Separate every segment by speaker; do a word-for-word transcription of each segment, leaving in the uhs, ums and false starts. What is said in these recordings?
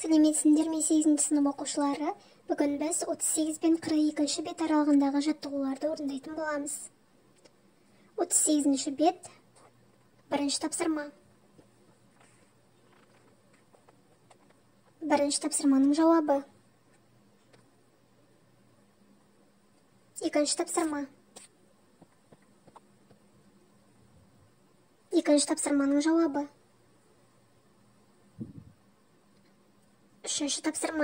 Speaker 1: Сәлеметсіңдер ме сегізінші сынып оқушылары? Бүгін біз отыз сегіз бен қырық екінші бет аралығындағы жаттығуларды орындайтын боламыз. отыз сегізінші бет, бірінші тапсырма. Бірінші тапсырманың жауабы. Екінші тапсырма. Екінші тапсырманың жауабы. Үшінші тапсырма.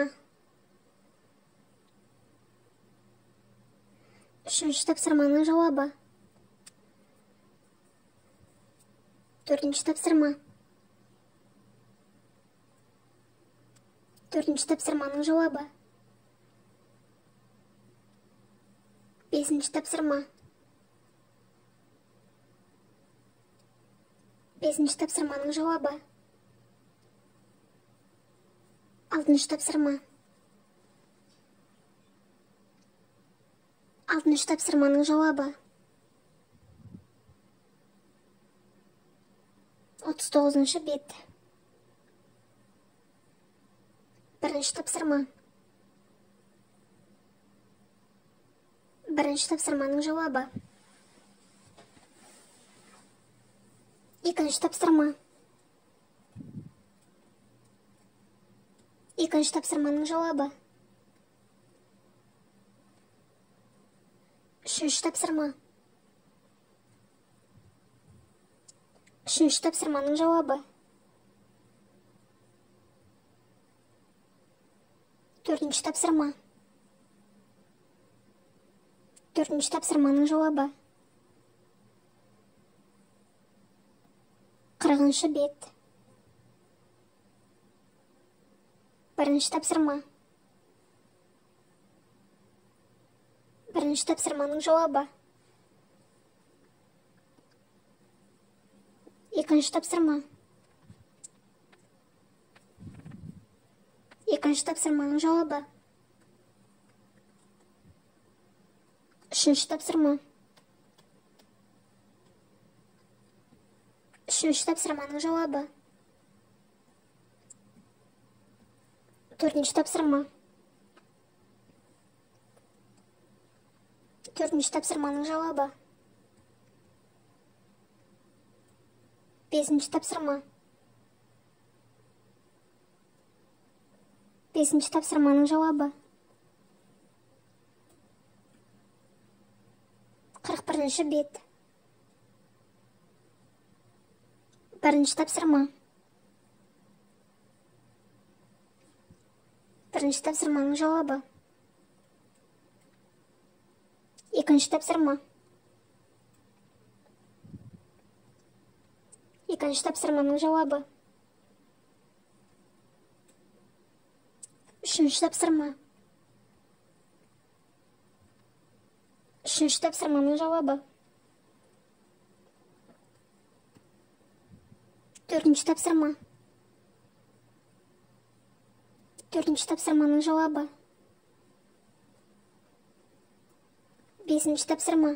Speaker 1: Үшінші тапсырманың жауабы. Төртінші тапсырма. Төртінші тапсырманың жауабы. Бесінші тапсырма. Бесінші тапсырманың жауабы. Алтыншы тапсырма. Алтыншы тапсырманың жауабы. отыз тоғызыншы бет. Бірінші тапсырма. Бірінші тапсырманың жауабы. Екінші тапсырма. Екінші тапсырманың жауабы. Үшінші тапсырма. Үшінші тапсырманың жауабы. Төртінші тапсырма. Төртінші тапсырманың жауабы. Қырқыншы бет. Бірінші тапсырма. Бірінші тапсырманың жауабы. Екінші тапсырма. Екінші тапсырманың жауабы. Үшінші тапсырма. Үшінші тапсырманың жауабы. Төртінші тапсырма. Төртінші тапсырманың жауабы. Бесінші тапсырма. Бесінші тапсырманың жауабы. қырық бірінші бет. Бірінші тапсырма. Бірінші тапсырманың жауабы. Екінші тапсырма. Екінші тапсырманың жауабы. Үшінші тапсырма. Үшінші тапсырманың жауабы. Төртінші тапсырма. Төртінші тапсырманың жауабы. Бесінші тапсырма.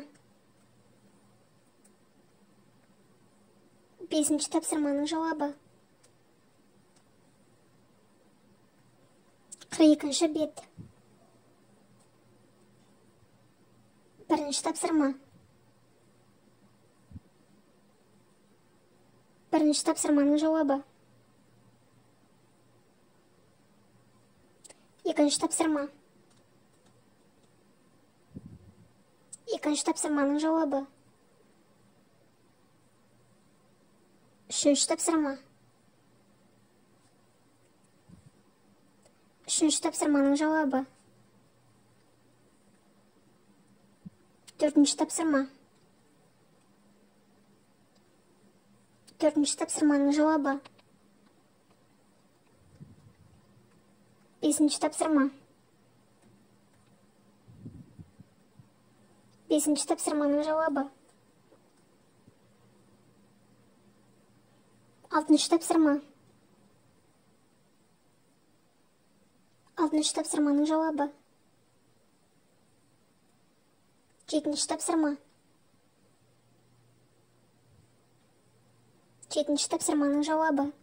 Speaker 1: Бесінші тапсырманың жауабы. қырық екінші бет. Бірінші тапсырма. Бірінші тапсырманың жауабы. Екінші тапсырма. Екінші тапсырманың жауабы. Үшінші тапсырма. Үшінші тапсырманың жауабы. Төртінші тапсырма. Төртінші тапсырманың жауабы. Бесінші тапсырма. Бесінші тапсырманың жауабы. Алтыншы тапсырма. Алтыншы тапсырманың жауабы. Жетінші тапсырма. Жетінші тапсырманың жауабы.